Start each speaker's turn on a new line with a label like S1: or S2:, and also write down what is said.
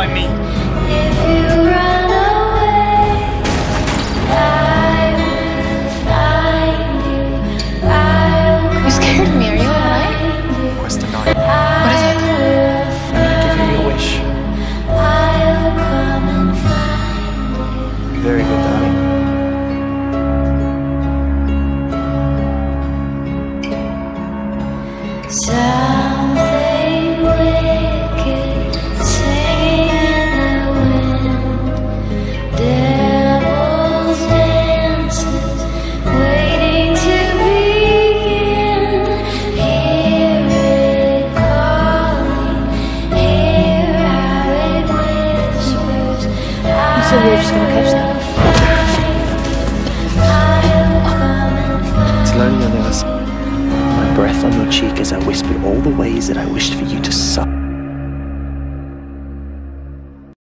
S1: I mean.
S2: If you run away, I will find you.
S3: You scared me, are you alright?
S1: Questa notte.
S3: What is it?
S1: I'm gonna give you a wish.
S2: I'll come and find you.
S1: Very good, darling.
S2: Something wicked singing in the wind. Devil's dances waiting to begin. Hear it calling, hear how it whispers.
S3: You said we were just gonna catch them.
S1: It's lonely on the other side. My breath on your cheek as I whispered all the ways that I wished for you to suck.